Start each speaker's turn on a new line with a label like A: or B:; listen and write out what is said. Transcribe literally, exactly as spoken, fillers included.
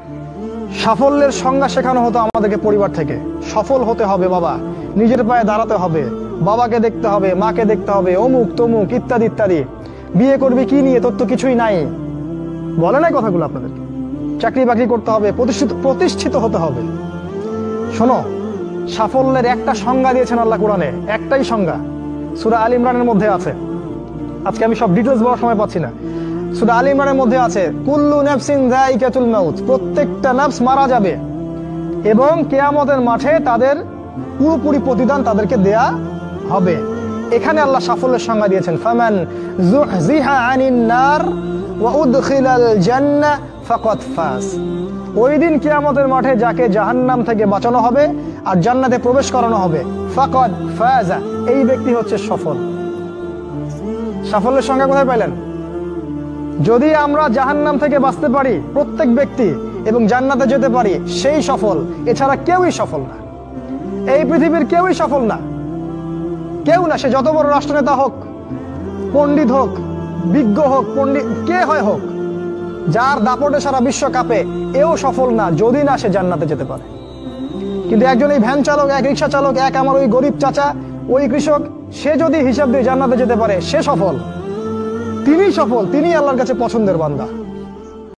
A: সাফল্যের সংজ্ঞা শেখানো হতো আমাদেরকে পরিবার থেকে। সফল হতে হবে বাবা, নিজের পায়ে দাঁড়াতে হবে, বাবাকে দেখতে হবে, মাকে দেখতে হবে, অমুক তমুক ইত্যাদি ইত্যাদি। বিয়ে করবি কি নিয়ে, তোর তো কিছুই নাই, বলে নাই কথাগুলো আপনাদেরকে? চাকরি বাকরি করতে হবে, প্রতিষ্ঠিত প্রতিষ্ঠিত হতে হবে। শোনো, সাফল্যের একটা সংজ্ঞা দিয়েছেন আল্লাহ কোরআনে, একটাই সংজ্ঞা, সূরা আল ইমরানের মধ্যে আছে। আজকে আমি সব ডিটেলস বলার সময় পাচ্ছি না। সূরা আল ইমরানের মধ্যে আছে, কুল্লু নাফসিন যায়িকাতুল মাউত, প্রত্যেকটা নফস মারা যাবে এবং কিয়ামতের মাঠে তাদের পুরোপুরি প্রতিদান তাদেরকে দেয়া হবে। এখানে আল্লাহ সাফল্যের সংজ্ঞা দিয়েছেন, ফামান যুহজিহা আনিন নার ওয়া উদখিলাল জান্নাহ ফাকাদ ফাজ। ওই দিন কিয়ামতের মাঠে যাকে জাহান্নাম থেকে বাঁচানো হবে আর জান্নাতে প্রবেশ করানো হবে, ফাকাদ ফাজা, এই ব্যক্তি হচ্ছে সফল। সাফল্যের সংজ্ঞা কোথায় পাইলেন? যদি আমরা জাহান্নাম থেকে বাঁচতে পারি প্রত্যেক ব্যক্তি এবং জান্নাতে যেতে পারি, সেই সফল। এছাড়া কেউই সফল না, এই পৃথিবীর কেউই সফল না, কেউ না। সে যত বড় রাষ্ট্রনেতা হোক, পণ্ডিত হোক, বিজ্ঞ হোক, পণ্ডিত কে হয় হোক, যার দাপটে সারা বিশ্ব কাঁপে, এও সফল না যদি না সে জান্নাতে যেতে পারে। কিন্তু একজন এই ভ্যান চালক, এক রিক্সা চালক, এক আমার ওই গরিব চাচা, ওই কৃষক, সে যদি হিসাব দিয়ে জান্নাতে যেতে পারে, সে সফল। তিনি সফল, তিনি আল্লাহর কাছে পছন্দের বান্দা।